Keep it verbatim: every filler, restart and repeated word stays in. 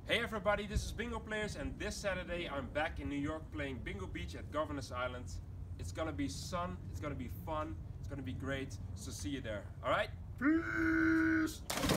Hey everybody, this is Bingo Players, and this Saturday I'm back in New York playing Bingo Beach at Governor's Island. It's gonna be sun, it's gonna be fun, it's gonna be great, so see you there. Alright? Peace!